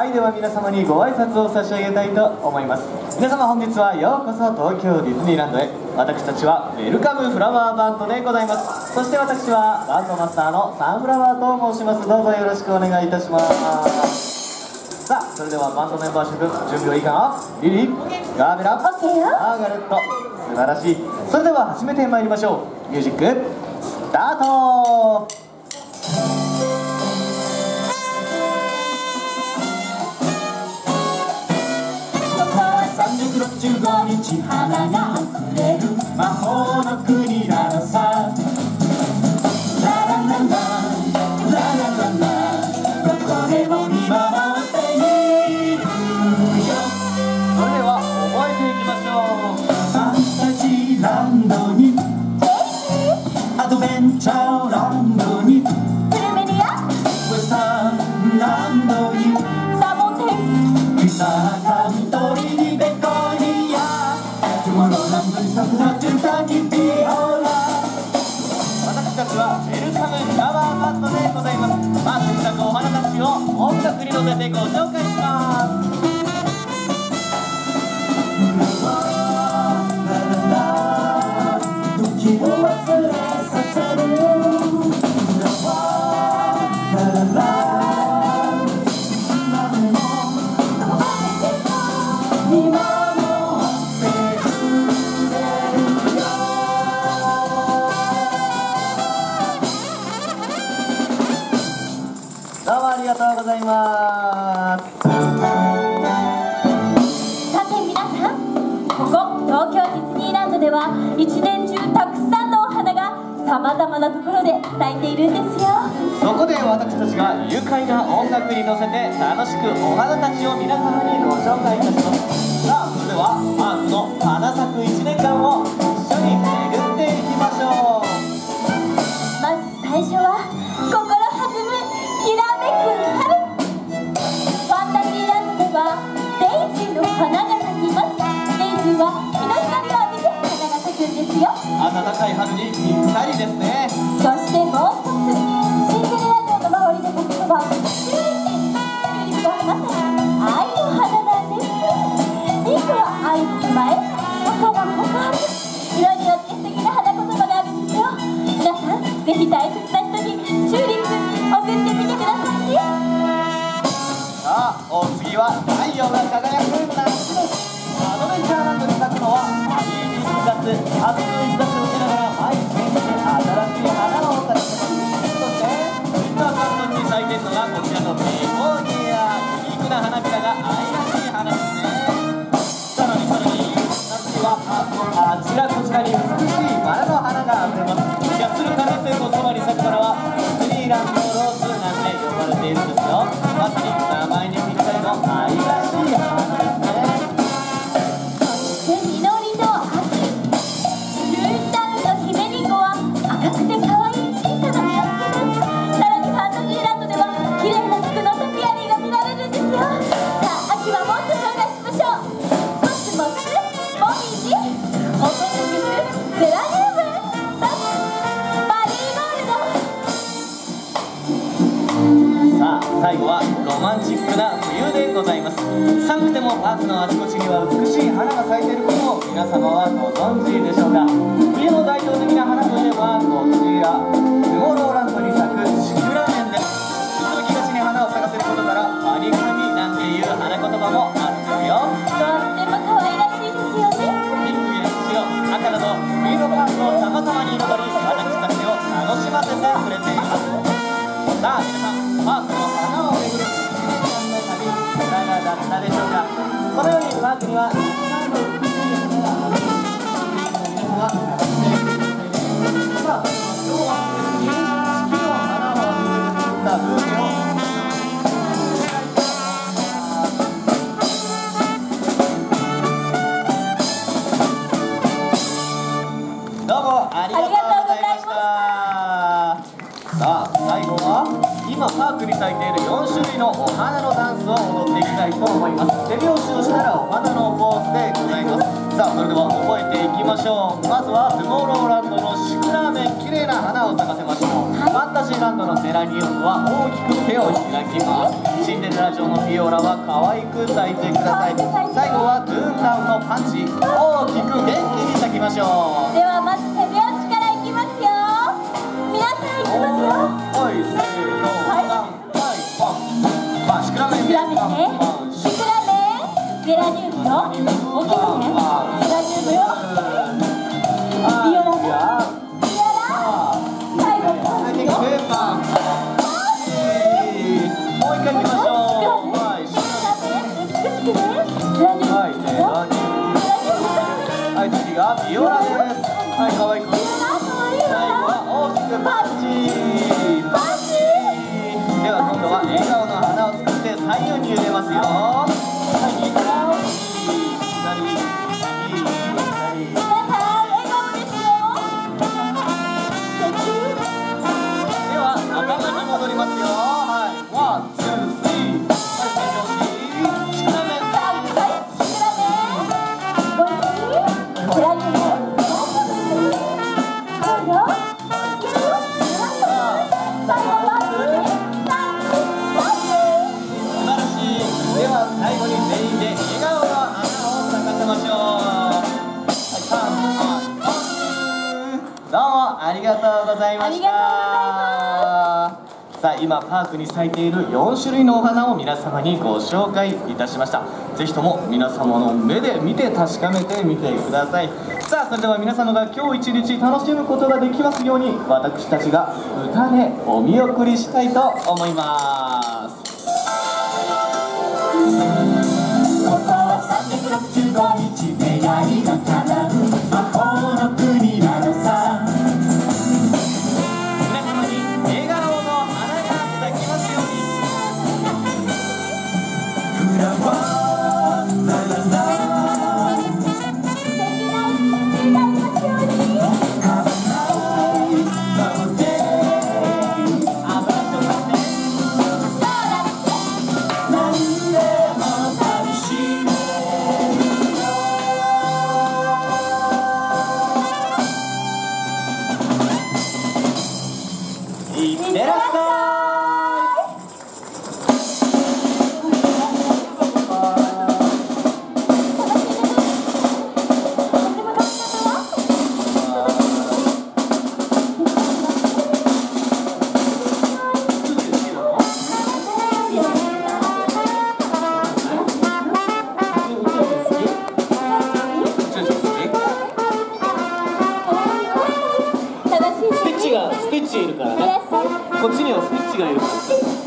はい、では皆様にご挨拶を差し上げたいと思います。皆様本日はようこそ東京ディズニーランドへ。私たちはウェルカムフラワーバンドでございます。そして私はバンドマスターのサンフラワーと申します。どうぞよろしくお願いいたします。さあ、それではバンドメンバー諸君準備はいいかな。リリー、ガーベラ、マーガレット、素晴らしい。それでは始めてまいりましょう。ミュージックスタート。 365日花があふれる魔法の国なのさ。ラララララララララ、どこでも見守っているよ。 それでは覚えていきましょう。 ファンタジーランドに、アドベンチャーランドに、 プルメリア、 ウエスタンランドに、 サボテン、 ピザカントリーにベコニア、トゥモローランドにサプラトゥタにビオラ。 私たちはウェルカムフラワーバンドでございます。まあ、せっかくお花たちを音楽に乗せてご紹介します。 時を忘れさせるどうもありがとうございます。 さて皆さん、ここ東京ディズニーランドでは一年中たくさんのお花がさまざまなところで咲いているんですよ。 そこで私たちが愉快な音楽に乗せて楽しくお花たちを皆様にご紹介いたします。さあ、それではパークの花咲く1年間を一緒に巡っていきましょう。 まず最初は心弾むきらめく春。ファンタジーランドではデイジーの花が咲きます。デイジーは日の光を浴びて花が咲くんですよ。 暖かい春にぴったりですね。 そしてもう一つ、シンデレラ城の周りで咲くのはチューリップ。チューリップはまさに愛の花なんです。ピンクは愛の手前、赤は告白。色によって素敵な花言葉があるんですよ。皆さん、ぜひ大切な人にチューリップ送ってみてくださいね。 さあ、お次は太陽が輝く夏です。アドベンチャーランドに咲くのはハニービスカス。暑い日差しを受けながら毎日新しい花を咲かせます。そしてウィンターカントに咲いているのがこちらのベゴニア。ユニークな花びらが愛らしい花ですね。さらに夏にはあちらこちらに美しいバラの花があふれます。やする可能性のそばに咲くバラはディズニーランドローズなんて呼ばれているんですよ。まさに名前にぴったりの愛らしい花ですね。 実りの秋、ルーンタウンの姫リンゴは赤くて可愛い小さな実をつけます。さらにファンタジーランドでは綺麗な菊のトピアリーが見られるんですよ。さあ、秋はもっと紹介しましょう。コスモス、モミジ、オペルギス、ゼラニウム、マリーゴールド。 さあ、最後はロマンチックな冬でございます。寒くてもパークのあちこちには美しい花が咲いていることを皆様はご存知でしょうか。冬の代表的な花といえばこちら、トゥモローランドに咲くシクラメンです。うつむきがちに花を咲かせることからパニカミなんていう花言葉もあるんですよ。 とっても可愛らしいですよね。 ピンクや白、赤など冬のパークをさまざまに彩り、私たちを楽しませてくれています。さあ皆さん、パークの花を巡る1年間の旅、いかがだったでしょうか。このようにパークにはたくさんの美しい花がある皆様楽しんでいってくださいね。さあ、今日はですね、四季の花を巡って作ったブーケをどうもありがとうございました。さあ、最後は今パークに咲いている4種類のお花のダンスを踊っていきたいと思います。手拍子をしたらお花のポーズでございます。さあ、それでは覚えていきましょう。まずはトゥモローランドのシクラメン、綺麗な花を咲かせましょう。ファンタジーランドートのセラニウムは大きく手を開きます。シンデレラ城のフィオラは可愛く咲いてください。最後はトゥーンタウンのパンチ、大きく元気に咲きましょう。 ではまず手拍子からいきますよ。皆さんいきますよ。 はい、せーの、はい、パン、まあ、シクラメン、 シクラメンね。シクラメン、ゼラニウムよ。大きくね。ゼラニウムよ。ビオラね。ビオラ。最後パンチよ。 パン。もう一回いきましょう。はい、 シクラメン、美しくね。ゼラニウム。 はい、ゼラニウム。はい、次がビオラです。はい、可愛く。最後は大きくパンチ。 パンチ。 では今度は笑顔の花を作って左右に揺れますよ。はい、右から左、右、左。 皆さん笑顔ですよ。 では頭に戻りますよ。はい、ワン、ツー、スリー。はい、手拍子。シクラメン。 はい、シクラメン。ご一緒に。ゼラニウム。そうよ。最後は素晴らしい。では最後に全員で笑顔の花を咲かせましょう。はい、3、どうもありがとうございました。さあ今パークに咲いている4種類のお花を皆様にご紹介いたしました。ぜひとも皆様の目で見て確かめてみてください。さあそれでは皆様が今日一日楽しむことができますように、私たちが歌でお見送りしたいと思います。 ここは365日願いが叶う魔法の国なのさ。 皆様に笑顔の花が咲きますように。 フラワーラララ素敵な一日になりますように。 Have a nice birthday あばらしを立ってそうだって。 何でも楽しめるよ。 いってらっしゃい。スティッチがいるからね。こっちにはスティッチがいるから。